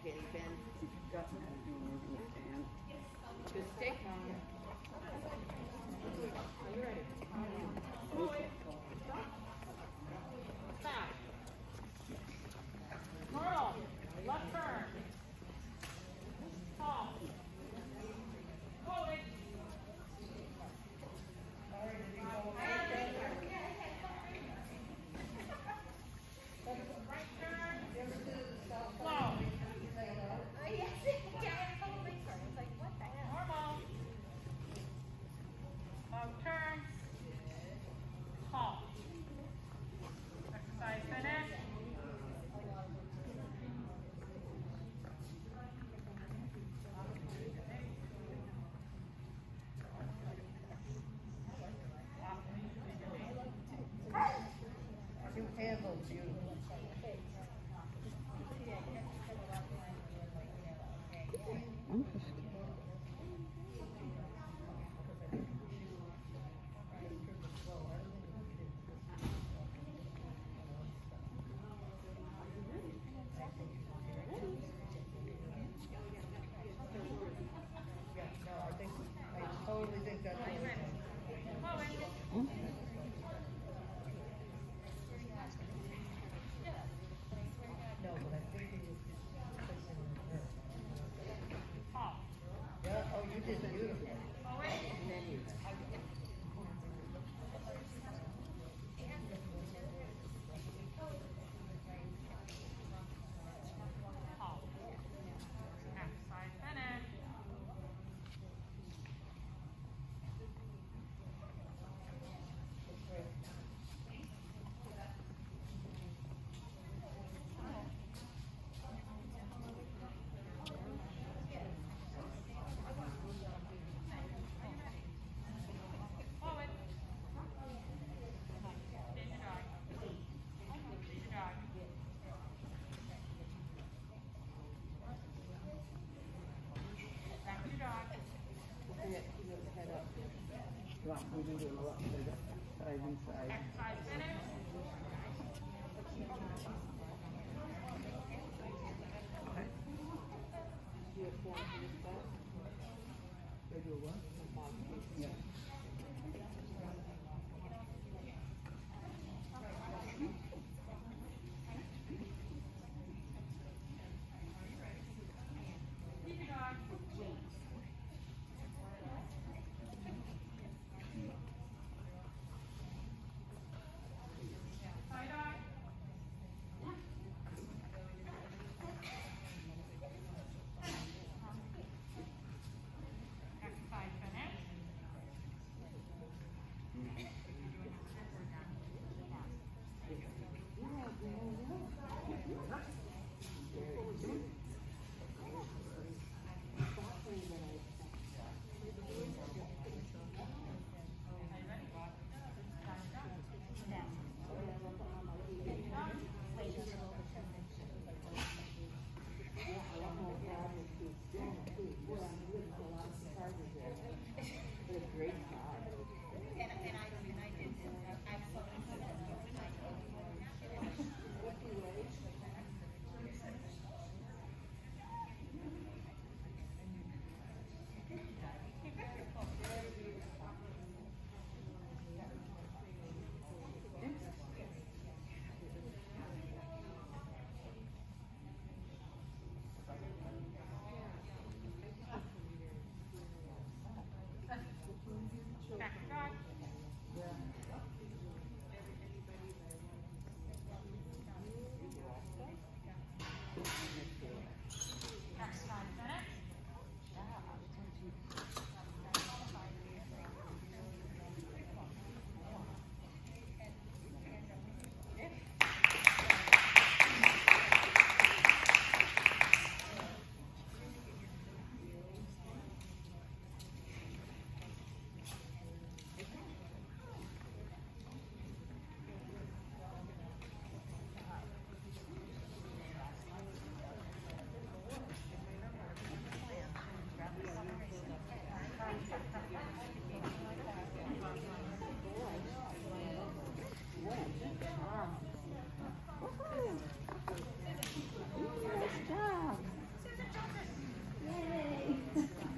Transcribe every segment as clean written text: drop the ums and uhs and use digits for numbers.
kitty, Ben. Got to do moving the stand. Just stay calm. Are you ready? Stop. Turtle. Left turn. Fall. Hold it. Right turn. Slow. It's like, what the hell? Normal. Long turn. Halt. Exercise finished. You handled you. I totally think that's what it is. No, but I think it was pushing her. Yeah, oh, you did beautiful. And then you. Exercise finished. Forward. Change your dog. Change your dog. Back to your dog. Head up. Rock, we can do a rock, side and side. Exercise finished. Okay. Do you have form for this class? They do a what? Yeah. Keep your dog. Side dog.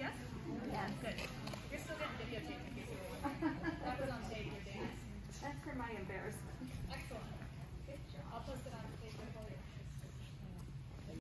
Yes? Yes. Good. You're still getting videotaped in case you were